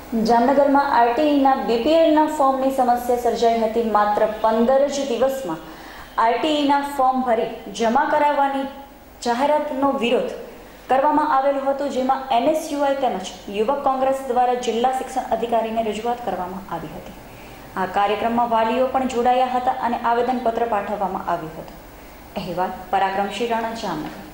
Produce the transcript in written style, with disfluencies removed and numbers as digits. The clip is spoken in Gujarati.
જામનગરમાં આરટીઈના બીપીએલના ફોર્મની સમસ્યા સર્જાઈ હતી। માત્ર 15 જ દિવસમાં આરટીઈના ફોર્મ ભરી જમા કરાવવાની જાહેરાતનો વિરોધ કરવામાં આવેલો હતો, જેમાં એનએસયુઆઈ તેમજ યુવક કોંગ્રેસ દ્વારા જિલ્લા શિક્ષણ અધિકારીને રજૂઆત કરવામાં આવી હતી। આ કાર્યક્રમમાં વાલીઓ પણ જોડાયા હતા અને આવેદનપત્ર પાઠવવામાં આવ્યું હતું। અહેવાલ પરાક્રમસિંહ રાણા, જામનગર।